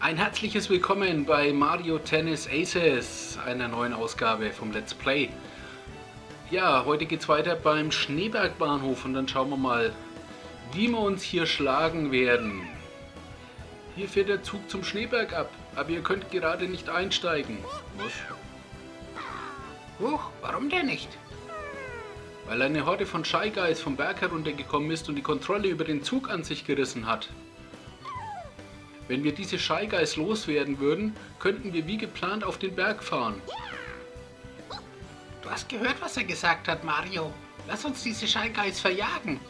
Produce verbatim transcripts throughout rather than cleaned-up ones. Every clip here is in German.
Ein herzliches Willkommen bei Mario Tennis Aces, einer neuen Ausgabe vom Let's Play. Ja, heute geht es weiter beim Schneebergbahnhof und dann schauen wir mal, wie wir uns hier schlagen werden. Hier fährt der Zug zum Schneeberg ab, aber ihr könnt gerade nicht einsteigen. Was? Huch, warum denn nicht? Weil eine Horde von Shy Guys vom Berg heruntergekommen ist und die Kontrolle über den Zug an sich gerissen hat. Wenn wir diese Shy Guys loswerden würden, könnten wir wie geplant auf den Berg fahren. Du hast gehört, was er gesagt hat, Mario. Lass uns diese Shy Guys verjagen.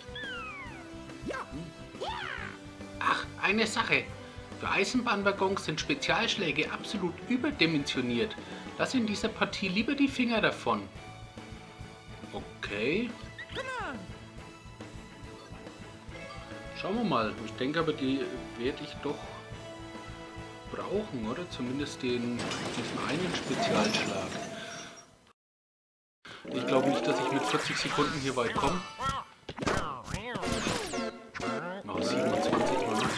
Ach, eine Sache. Für Eisenbahnwaggons sind Spezialschläge absolut überdimensioniert. Lass in dieser Partie lieber die Finger davon. Okay. Schauen wir mal. Ich denke aber, die werde ich doch brauchen, oder? Zumindest den, diesen einen Spezialschlag. Ich glaube nicht, dass ich mit vierzig Sekunden hier weit komme. Oh, siebenundzwanzig Minuten.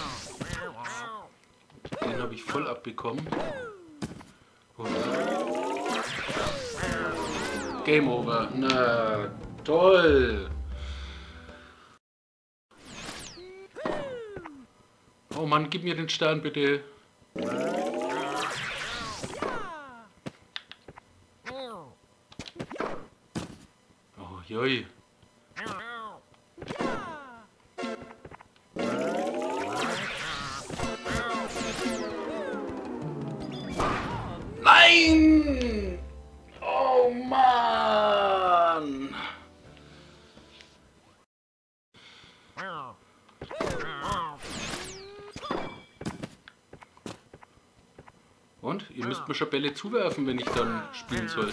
Den habe ich voll abbekommen. Und Game over. Na, toll. Oh Mann, gib mir den Stern bitte. Oh, joi. Nein! Oh Mann! Und? Ihr müsst mir schon Bälle zuwerfen, wenn ich dann spielen soll.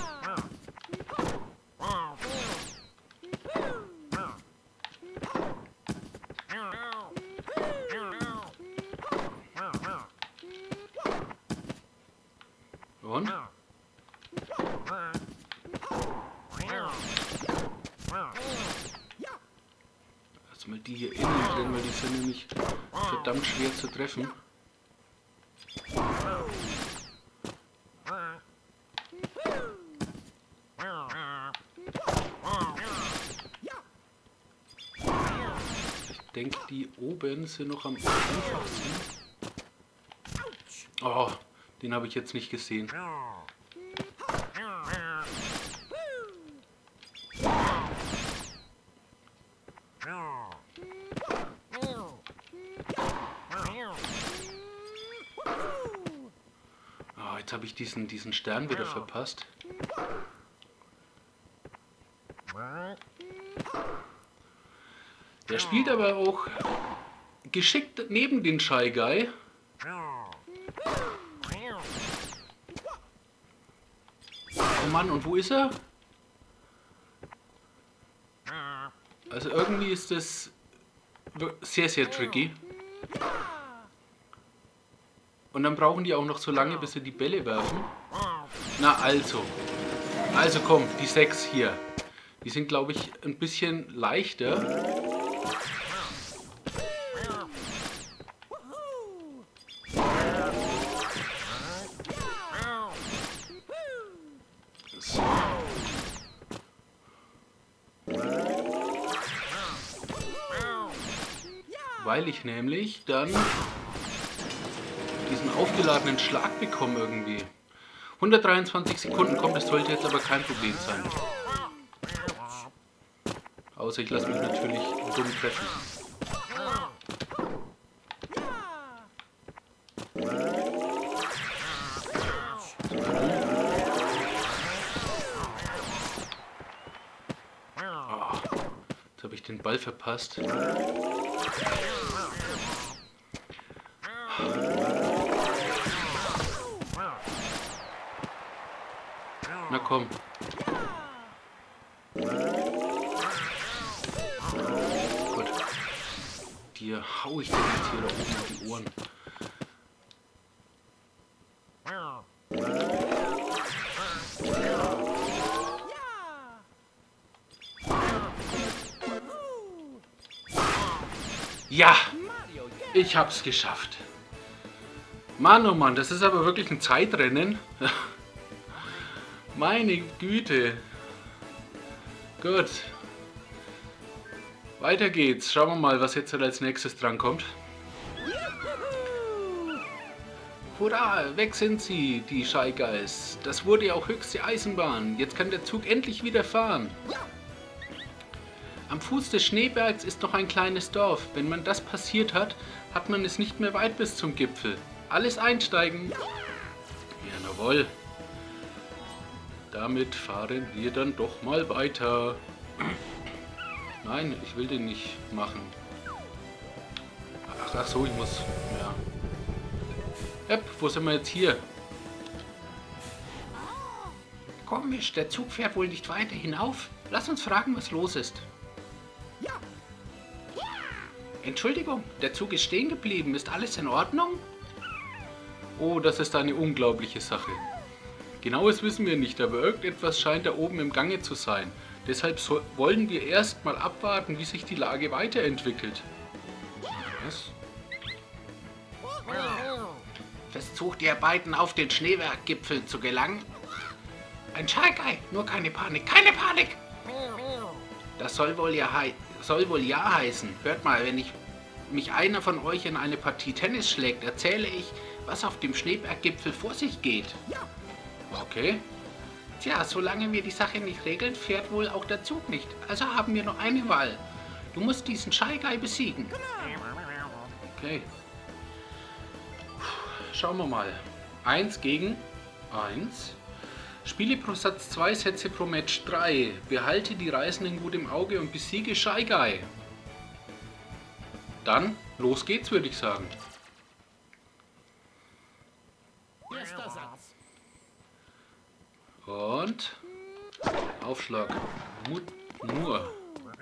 Und? Erstmal die hier innen drin, weil die sind nämlich verdammt schwer zu treffen. Ich denke, die oben sind noch am einfachsten. Oh, den habe ich jetzt nicht gesehen. Oh, jetzt habe ich diesen, diesen Stern wieder verpasst. Der spielt aber auch geschickt neben den Shy Guy. Oh Mann, und wo ist er? Also irgendwie ist das sehr, sehr tricky. Und dann brauchen die auch noch so lange, bis sie die Bälle werfen. Na also. Also komm, die sechs hier. Die sind, glaube ich, ein bisschen leichter. So. Weil ich nämlich dann diesen aufgeladenen Schlag bekomme irgendwie. hundertdreiundzwanzig Sekunden kommt, das sollte jetzt aber kein Problem sein. Außer ich lasse mich natürlich dumm treffen. Oh, jetzt habe ich den Ball verpasst. Na komm. Gut. Dir hau ich dir jetzt hier da oben auf die Ohren. Ja, ich hab's geschafft. Mann, oh Mann, das ist aber wirklich ein Zeitrennen. Meine Güte. Gut. Weiter geht's. Schauen wir mal, was jetzt als nächstes dran kommt. Hurra, weg sind sie, die Shy Guys. Das wurde ja auch höchste Eisenbahn. Jetzt kann der Zug endlich wieder fahren. Am Fuß des Schneebergs ist noch ein kleines Dorf. Wenn man das passiert hat, hat man es nicht mehr weit bis zum Gipfel. Alles einsteigen. Ja, jawohl. Damit fahren wir dann doch mal weiter. Nein, ich will den nicht machen. Ach, ach so, ich muss... Ja. Yep, wo sind wir jetzt hier? Komisch, der Zug fährt wohl nicht weiter hinauf. Lass uns fragen, was los ist. Entschuldigung, der Zug ist stehen geblieben. Ist alles in Ordnung? Oh, das ist eine unglaubliche Sache. Genaues wissen wir nicht, aber irgendetwas scheint da oben im Gange zu sein. Deshalb so wollen wir erst mal abwarten, wie sich die Lage weiterentwickelt. Was? Versucht ihr beiden auf den Schneeberggipfel zu gelangen? Ein Shy Guy, nur keine Panik, keine Panik! Das soll wohl ja, soll wohl ja heißen. Hört mal, wenn ich mich einer von euch in eine Partie Tennis schlägt, erzähle ich, was auf dem Schneeberggipfel vor sich geht. Okay. Tja, solange wir die Sache nicht regeln, fährt wohl auch der Zug nicht. Also haben wir noch eine Wahl. Du musst diesen Shy Guy besiegen. Okay. Schauen wir mal. eins gegen eins. Spiele pro Satz zwei, Sätze pro Match drei. Behalte die Reisenden gut im Auge und besiege Shy Guy. Dann, los geht's, würde ich sagen. Erster Satz. Und Aufschlag. Mut nur.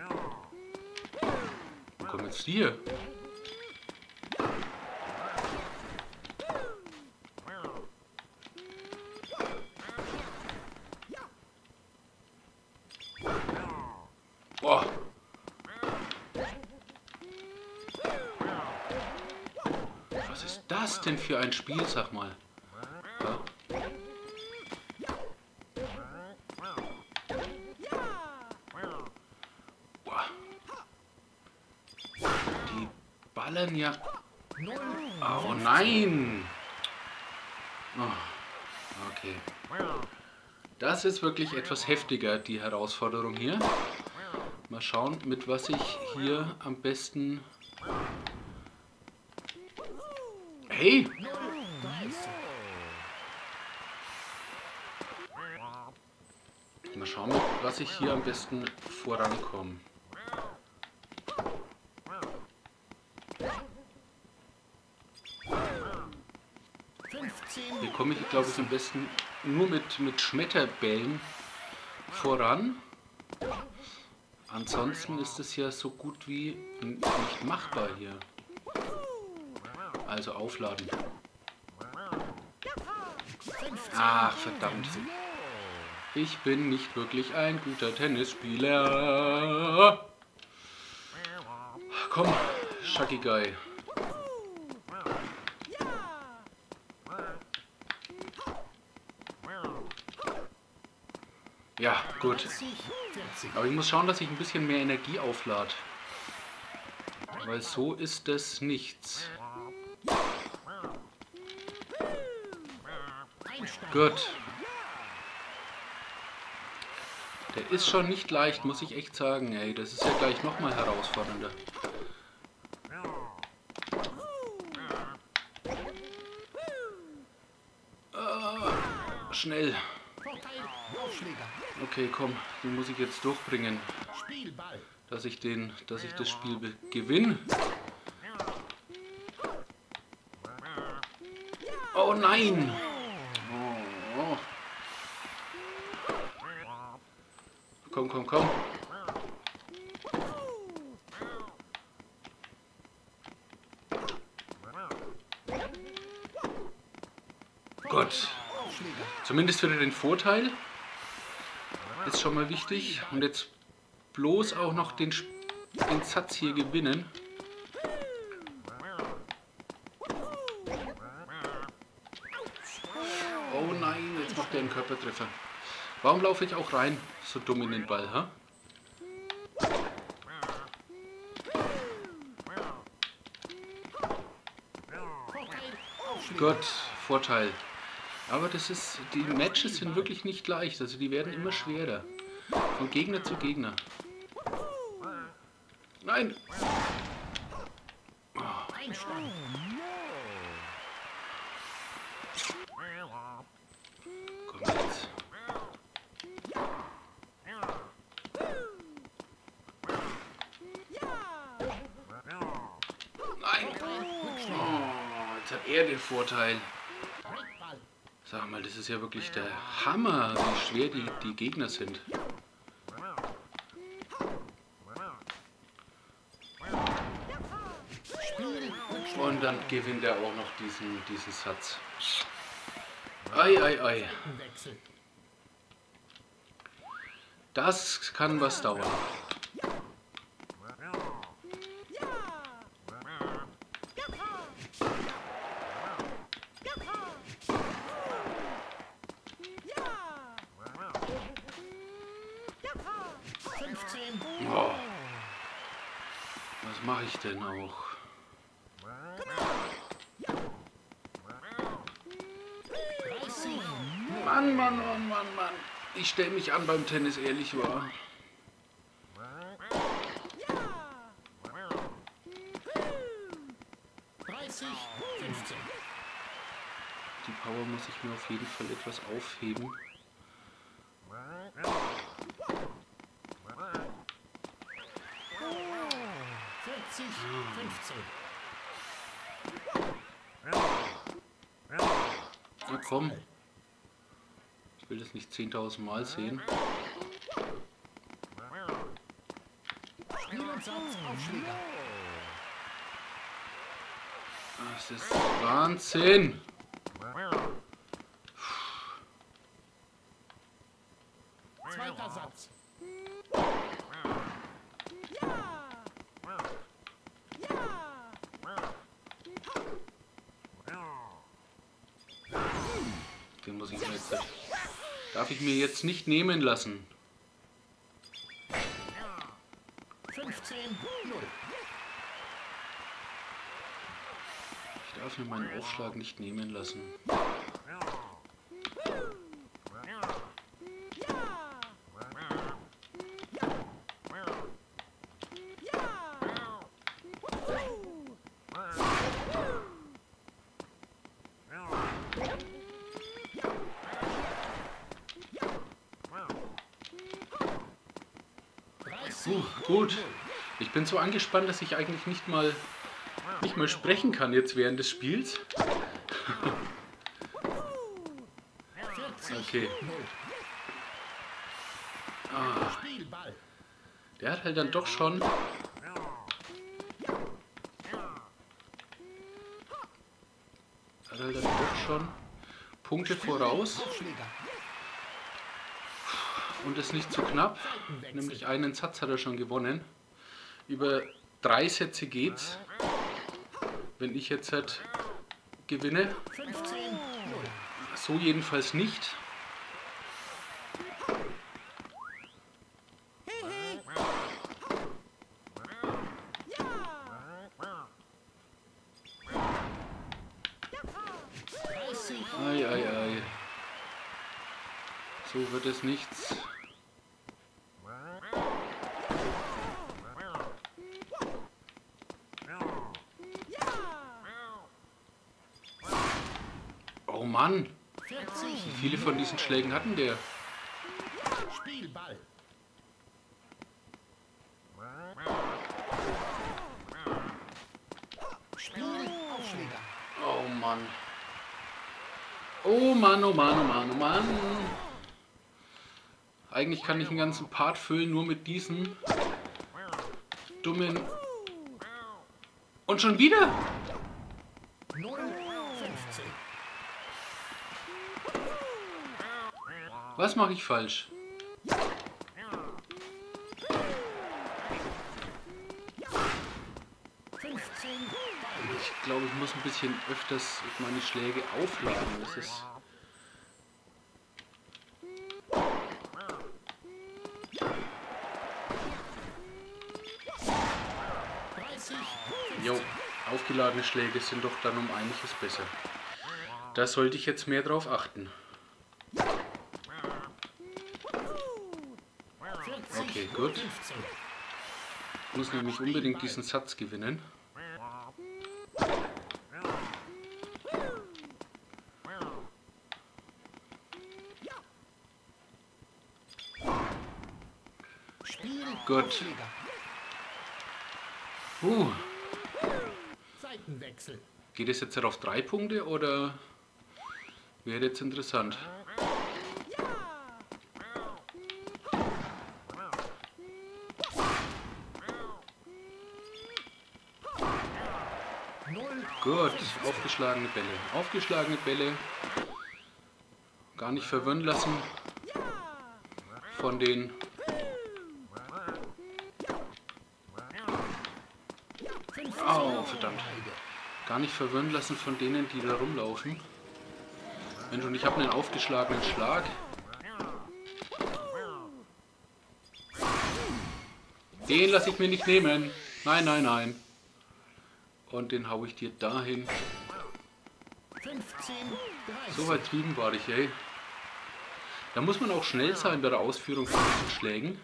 Wo kommen jetzt die hier? Boah. Was ist das denn für ein Spiel, sag mal? Ja. Boah. Die ballern ja... Oh nein! Oh. Okay. Das ist wirklich etwas heftiger, die Herausforderung hier. Mal schauen, mit was ich hier am besten... Hey! Mal schauen, mit was ich hier am besten vorankomme. Hier komme ich, glaube ich, am besten nur mit, mit Schmetterbällen voran. Ansonsten ist es ja so gut wie nicht machbar hier. Also aufladen. Ach, verdammt. Ich bin nicht wirklich ein guter Tennisspieler. Komm, Shy Guy. Ja, gut. Aber ich muss schauen, dass ich ein bisschen mehr Energie auflade. Weil so ist das nichts. Gut. Der ist schon nicht leicht, muss ich echt sagen. Ey, das ist ja gleich nochmal herausfordernder. Ah, schnell. Okay, komm, den muss ich jetzt durchbringen, dass ich den, dass ich das Spiel gewinne. Oh nein! Oh, oh. Komm, komm, komm. Gut. Zumindest für den Vorteil. Ist schon mal wichtig. Und jetzt bloß auch noch den, den Satz hier gewinnen. macht der einen Körpertreffer. Warum laufe ich auch rein, so dumm in den Ball, ha? Gott, Vorteil. Aber das ist, die Matches sind wirklich nicht leicht, also die werden immer schwerer. Von Gegner zu Gegner. Nein! Oh. Komm jetzt. Nein! Oh, jetzt hat er den Vorteil. Sag mal, das ist ja wirklich der Hammer, wie schwer die, die Gegner sind. Und dann gewinnt er auch noch diesen, diesen Satz. Ei, ei, ei. Das kann was dauern. Oh. Was mache ich denn auch? Mann, Mann, Mann, Mann, Mann. Ich stelle mich an beim Tennis, ehrlich wahr. Die Power muss ich mir auf jeden Fall etwas aufheben. vierzig, fünfzehn. Na komm. Ich will das nicht zehntausend Mal sehen. Das ist Wahnsinn. Zweiter Satz. Den muss ich mir jetzt, darf ich mir jetzt nicht nehmen lassen. fünfzehn, null. Ich darf mir meinen Aufschlag nicht nehmen lassen. Uh, gut. Ich bin so angespannt, dass ich eigentlich nicht mal nicht mal sprechen kann jetzt während des Spiels. Okay. Ah, der hat halt dann doch schon hat halt dann doch schon Punkte voraus. Und ist nicht zu knapp, nämlich einen Satz hat er schon gewonnen. Über drei Sätze geht's, wenn ich jetzt halt gewinne. So jedenfalls nicht. Ei, ei, ei. So wird es nichts. Oh Mann! Wie viele von diesen Schlägen hatten der? Spielball. Spielaufschläger. Oh Mann! Oh Mann, oh Mann, oh Mann, oh Mann! Eigentlich kann ich einen ganzen Part füllen, nur mit diesen dummen... Und schon wieder? null, fünfzehn. Was mache ich falsch? fünfzehn. Ich glaube, ich muss ein bisschen öfters meine Schläge aufladen. Das ist Aufgeladene Schläge sind doch dann um einiges besser. Da sollte ich jetzt mehr drauf achten. Okay, gut. Ich muss nämlich unbedingt diesen Satz gewinnen. Gut. Uh. Seitenwechsel. Geht es jetzt auf drei Punkte oder wäre jetzt interessant? Gut, aufgeschlagene Bälle. Aufgeschlagene Bälle. Gar nicht verwirren lassen von den Oh, verdammt. Gar nicht verwirren lassen von denen, die da rumlaufen. Mensch, und ich habe einen aufgeschlagenen Schlag. Den lasse ich mir nicht nehmen. Nein, nein, nein. Und den haue ich dir dahin. So weit drüben war ich, ey. Da muss man auch schnell sein bei der Ausführung von diesen Schlägen.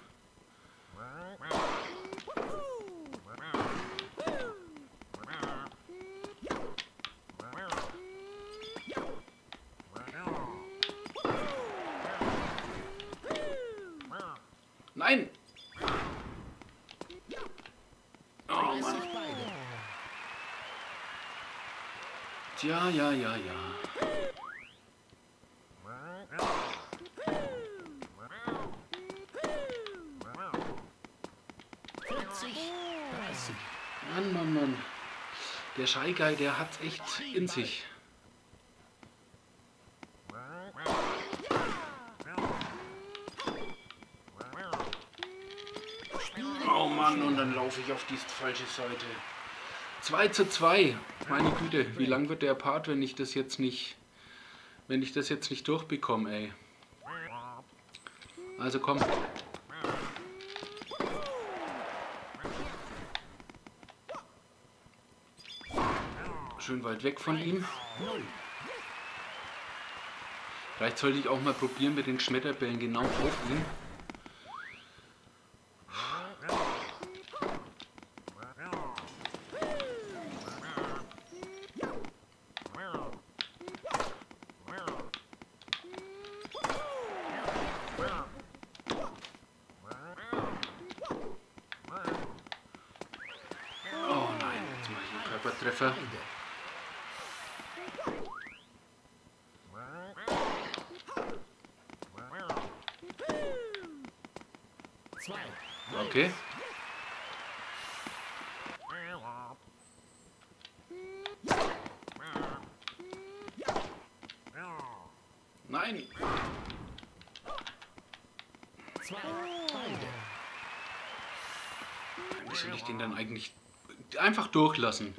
Nein! Oh Mann. Tja, ja, ja, ja. Mann, Mann, Mann. Der Shy Guy, der hat's echt in sich. Oh Mann, und dann laufe ich auf die falsche Seite. zwei zu zwei. Meine Güte, wie lang wird der Part, wenn ich das jetzt nicht, wenn ich das jetzt nicht durchbekomme, ey. Also komm. Schön weit weg von ihm. Vielleicht sollte ich auch mal probieren mit den Schmetterbällen genau auf ihn. Oh nein, jetzt mache ich einen Körpertreffer. Okay. Nein. Wie soll ich den dann eigentlich einfach durchlassen?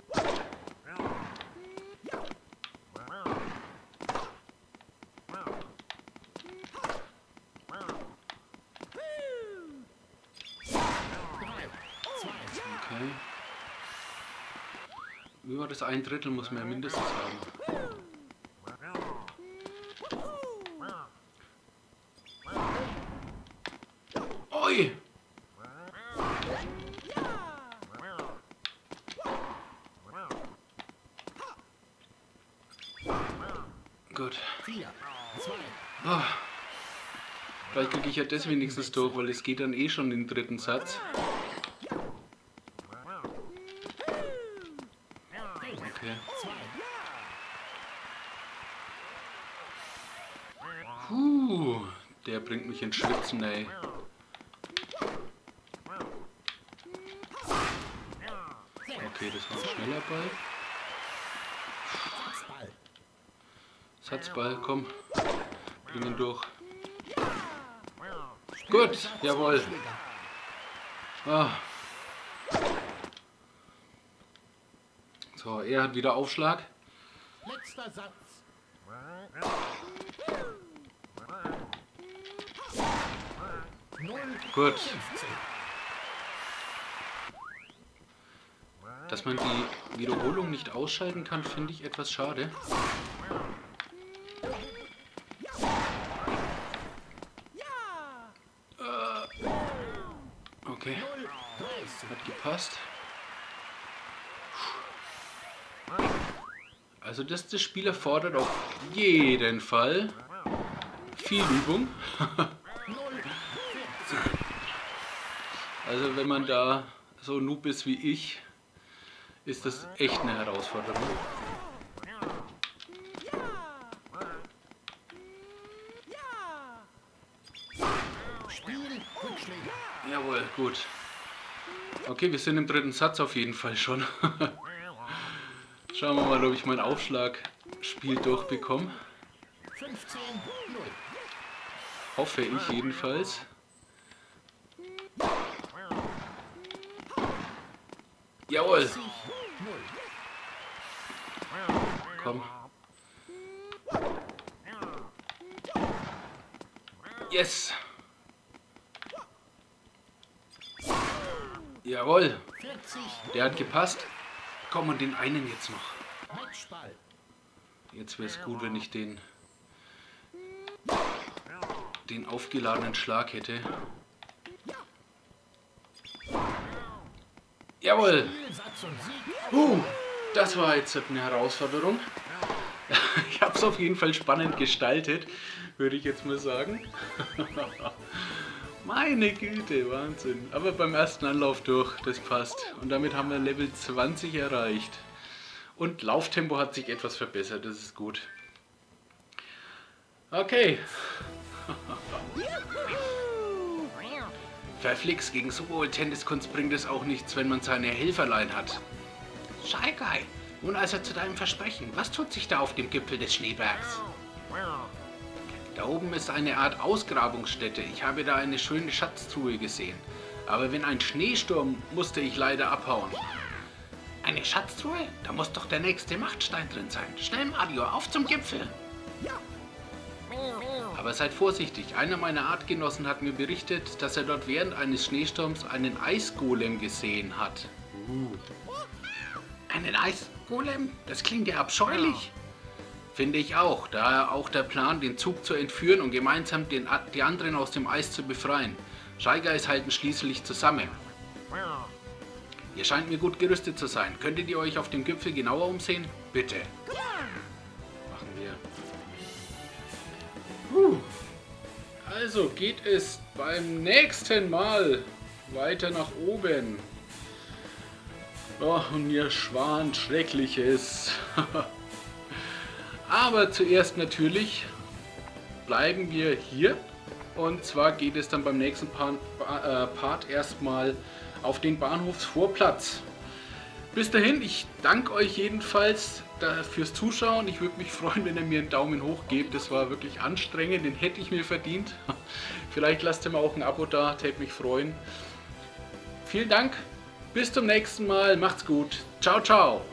Okay. Über das ein Drittel muss man ja mindestens haben. Oi! Gut. Oh. Vielleicht kriege ich ja das wenigstens durch, weil es geht dann eh schon in den dritten Satz. Okay. Puh, der bringt mich ins Schwitzen, ey. Okay, das war ein schneller Ball. Satzball, komm. Bring ihn durch. Gut, jawohl. Ah. So, er hat wieder Aufschlag. Letzter Satz. Gut. Dass man die Wiederholung nicht ausschalten kann, finde ich etwas schade. Äh, okay. Hat gepasst. Also das, das Spiel erfordert auf jeden Fall viel Übung. Also wenn man da so Noob ist wie ich, ist das echt eine Herausforderung. Jawohl, gut. Okay, wir sind im dritten Satz auf jeden Fall schon. Schauen wir mal, ob ich mein Aufschlagspiel durchbekomme. Hoffe ich jedenfalls. Jawohl. Komm. Yes. Jawohl. Der hat gepasst. Komm, und den einen jetzt noch. Jetzt wäre es gut, wenn ich den, den aufgeladenen Schlag hätte. Jawohl! Uh, das war jetzt eine Herausforderung. Ich habe es auf jeden Fall spannend gestaltet, würde ich jetzt mal sagen. Meine Güte, Wahnsinn. Aber beim ersten Anlauf durch, das passt. Und damit haben wir Level zwanzig erreicht. Und Lauftempo hat sich etwas verbessert, das ist gut. Okay. Verflixt, gegen so hohe Tenniskunst bringt es auch nichts, wenn man seine Helferlein hat. Shy Guy, nun also zu deinem Versprechen. Was tut sich da auf dem Gipfel des Schneebergs? Da oben ist eine Art Ausgrabungsstätte. Ich habe da eine schöne Schatztruhe gesehen. Aber wenn ein Schneesturm, musste ich leider abhauen. Eine Schatztruhe? Da muss doch der nächste Machtstein drin sein. Schnell, Mario, auf zum Gipfel! Aber seid vorsichtig. Einer meiner Artgenossen hat mir berichtet, dass er dort während eines Schneesturms einen Eisgolem gesehen hat. Uh. Einen Eisgolem? Das klingt ja abscheulich. Finde ich auch. Daher auch der Plan, den Zug zu entführen und gemeinsam den, die anderen aus dem Eis zu befreien. Shy Guys halten schließlich zusammen. Ihr scheint mir gut gerüstet zu sein. Könntet ihr euch auf dem Gipfel genauer umsehen? Bitte. Machen wir. Puh. Also geht es beim nächsten Mal weiter nach oben. Oh, und mir schwant Schreckliches. Aber zuerst natürlich bleiben wir hier. Und zwar geht es dann beim nächsten Part, äh, Part erstmal auf den Bahnhofsvorplatz. Bis dahin, ich danke euch jedenfalls fürs Zuschauen. Ich würde mich freuen, wenn ihr mir einen Daumen hoch gebt. Das war wirklich anstrengend, den hätte ich mir verdient. Vielleicht lasst ihr mir auch ein Abo da, täte mich freuen. Vielen Dank, bis zum nächsten Mal, macht's gut. Ciao, ciao.